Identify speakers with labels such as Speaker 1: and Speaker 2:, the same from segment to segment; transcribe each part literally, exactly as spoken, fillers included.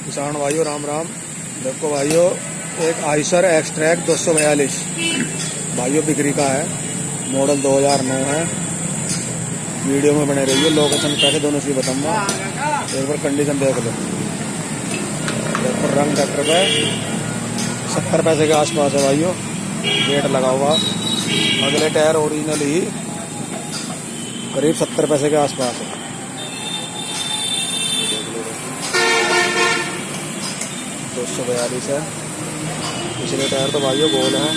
Speaker 1: किसान भाइयों राम राम। देखो भाइयों, एक आइसर एक्सट्रैक दो सौ बयालीस भाइयों बिक्री का है। मॉडल दो हज़ार नौ है। वीडियो में बने रहिए। लोकेशन पैसे दोनों से बताऊंगा, एक बार कंडीशन देख लो। देखो रंग ट्रैक्टर पे सत्तर पैसे के आसपास है भाइयों। रेट लगा हुआ, अगले टायर ओरिजिनल ही करीब सत्तर पैसे के आसपास है। दो सौ बयालीस है। पिछले टायर तो भाइयों गोल है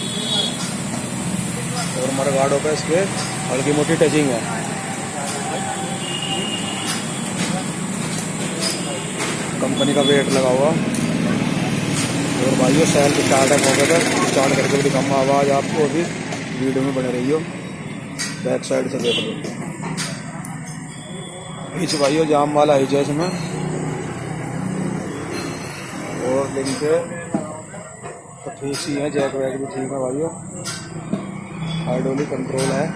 Speaker 1: और मरगाड़ों पे इसके हल्की मोटी टचिंग है। कंपनी का वेट लगा हुआ और भाइयों सेल्फ स्टार्ट है। मौके पर स्टार्ट करके भी दिखाऊंगा आवाज़ आपको, अभी वीडियो में बने रहियो। बैक साइड से देख लो। पीछे भाइयों जाम वाला है जैसे में, और लिंक तो ठीक सी है। जैक वैक भी ठीक है भाइयों। हाइड्रोलिक कंट्रोल है।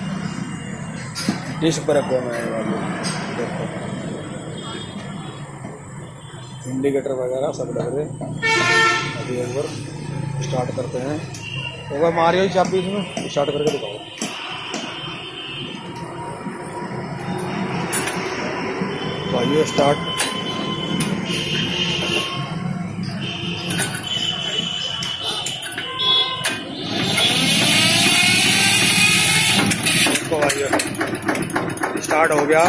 Speaker 1: डिस्क पर रखे हुए हैं भाइयों। देखो इंडिकेटर वगैरह सब लग रहे। अभी एक बार स्टार्ट करते हैं। एक बार मारियो चाबी इसमें स्टार्ट करके दिखाओ। भाइयों स्टार्ट। देखो भाइयों स्टार्ट हो गया।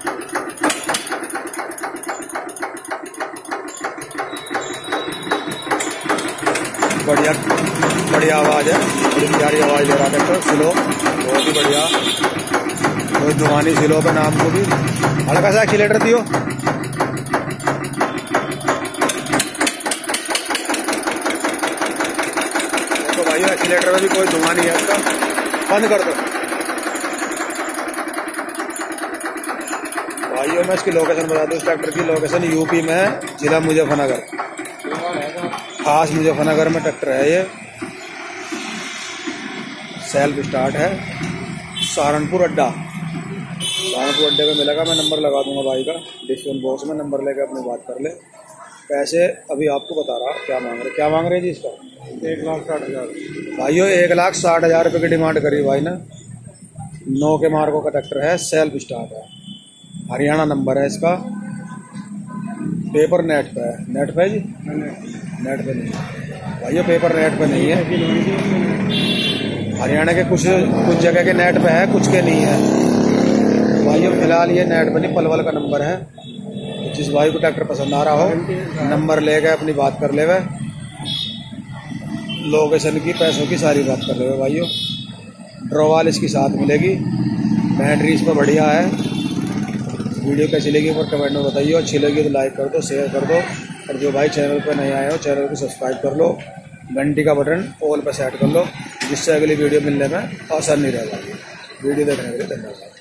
Speaker 1: बढ़िया बढ़िया आवाज़ है, बड़ी प्यारी आवाज़ दे रहा है ट्रैक्टर। स्लो बहुत ही बढ़िया, कोई दुआनी स्लो पे नाम को भी। हल्का सा एक्सीलेटर दियो। तो भाइयों एक्सीलेटर में भी कोई धुआं नहीं है इसका। बंद कर दो भाइयों। मैं इसकी लोकेशन बता दूं। इस ट्रैक्टर की लोकेशन यूपी में है, जिला मुजफ्फरनगर। खास मुजफ्फरनगर में ट्रैक्टर है ये। सेल्फ स्टार्ट है। सहारनपुर अड्डा, सहारनपुर अड्डे पे मिलेगा। मैं नंबर लगा दूंगा भाई का डिस्क्रिप्शन बॉक्स में। नंबर लेकर अपनी बात कर ले। पैसे अभी आपको बता रहा क्या मांग रहे क्या मांग रहे जी इसका? एक लाख साठ हज़ार भाइयों। एक लाख साठ हज़ार रुपये की डिमांड करी भाई ना। नौ के मार्गों का ट्रैक्टर है, सेल्फ स्टार्ट है। हरियाणा नंबर है इसका। पेपर नेट पे है। नेट पे जी? नेट पे नहीं भाइयों, पेपर नेट पे नहीं है। हरियाणा के कुछ कुछ जगह के नेट पे है, कुछ के नहीं है भाइयों। फिलहाल ये नेट पे नहीं, पलवल का नंबर है। जिस भाई को ट्रैक्टर पसंद आ रहा हो नंबर ले गए, अपनी बात कर ले। वे लोकेशन की, पैसों की सारी बात कर ले भाइयों। ड्रॉवाल इसकी साथ मिलेगी। बैटरी इस पर बढ़िया है। वीडियो कैसी लगी पर कमेंट में बताइए। अच्छी लगी तो लाइक कर दो, शेयर कर दो, और जो भाई चैनल पर नए आए हो चैनल को सब्सक्राइब कर लो। घंटी का बटन ऑल पर सेट कर लो, जिससे अगली वीडियो मिलने में आसानी रहेगा। वीडियो देखने के लिए धन्यवाद।